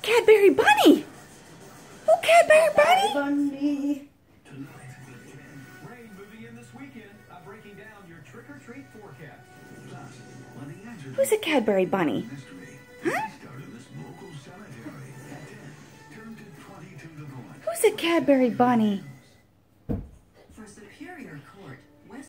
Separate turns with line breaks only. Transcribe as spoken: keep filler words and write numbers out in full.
Cadbury Bunny. Oh, Cadbury Bunny.
Bunny.
Rain moving in this weekend. I'm breaking down your trick-or-treat forecast.
Who's a Cadbury Bunny? Huh? Who's a Cadbury Bunny?